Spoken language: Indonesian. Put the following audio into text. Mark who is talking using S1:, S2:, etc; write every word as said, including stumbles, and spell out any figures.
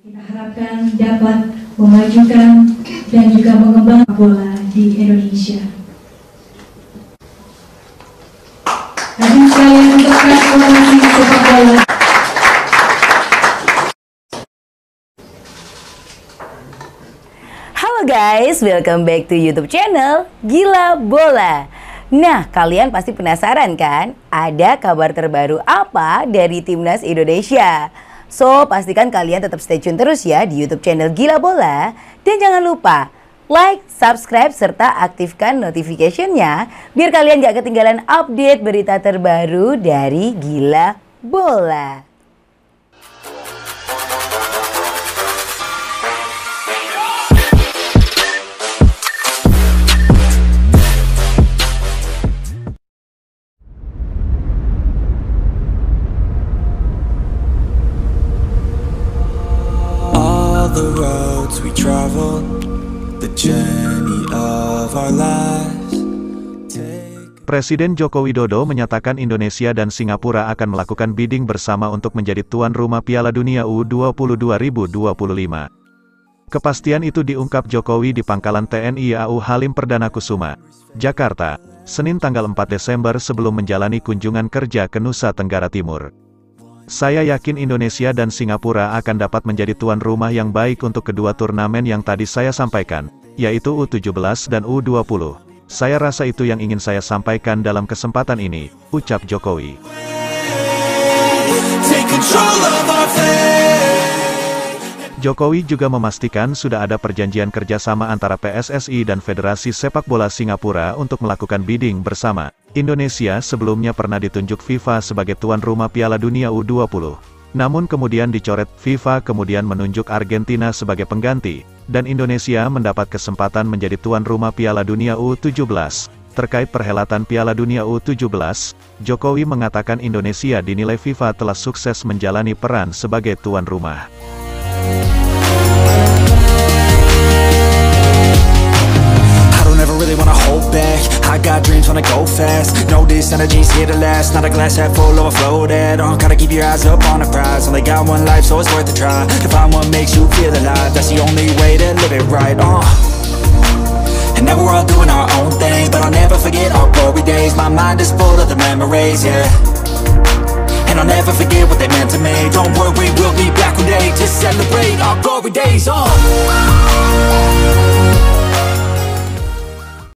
S1: Kita harapkan dapat memajukan dan juga mengembangkan bola di Indonesia. Hadirin sekalian, untuk transformasi sepak bola.
S2: Halo guys, welcome back to YouTube channel Gila Bola. Nah, kalian pasti penasaran kan? Ada kabar terbaru apa dari Timnas Indonesia? So, pastikan kalian tetap stay tune terus ya di YouTube channel Gila Bola. Dan jangan lupa like, subscribe, serta aktifkan notification-nya biar kalian gak ketinggalan update berita terbaru dari Gila Bola.
S3: The roads we travel, the journey of our lives.
S4: Presiden Joko Widodo menyatakan Indonesia dan Singapura akan melakukan bidding bersama untuk menjadi tuan rumah Piala Dunia U dua puluh dua ribu dua puluh lima. Kepastian itu diungkap Jokowi di Pangkalan T N I A U Halim Perdana Kusuma, Jakarta, Senin tanggal empat Desember sebelum menjalani kunjungan kerja ke Nusa Tenggara Timur. Saya yakin Indonesia dan Singapura akan dapat menjadi tuan rumah yang baik untuk kedua turnamen yang tadi saya sampaikan, yaitu U tujuh belas dan U dua puluh. Saya rasa itu yang ingin saya sampaikan dalam kesempatan ini, ucap Jokowi. Jokowi juga memastikan sudah ada perjanjian kerjasama antara P S S I dan Federasi Sepak Bola Singapura untuk melakukan bidding bersama. Indonesia sebelumnya pernah ditunjuk FIFA sebagai tuan rumah Piala Dunia U dua puluh. Namun kemudian dicoret, FIFA kemudian menunjuk Argentina sebagai pengganti, dan Indonesia mendapat kesempatan menjadi tuan rumah Piala Dunia U tujuh belas. Terkait perhelatan Piala Dunia U tujuh belas, Jokowi mengatakan Indonesia dinilai FIFA telah sukses menjalani peran sebagai tuan rumah.
S3: Really wanna hold back, I got dreams, wanna go fast. Know this energy's here to last, not a glass half full, overflow that. Oh, gotta keep your eyes up on the prize. Only got one life, so it's worth a try. To find what makes you feel alive, that's the only way to live it right. Oh. And now we're all doing our own thing, but I'll never forget our glory days. My mind is full of the memories, yeah. And I'll never forget what they meant to me. Don't worry, we'll be back one day to celebrate our glory days. Oh.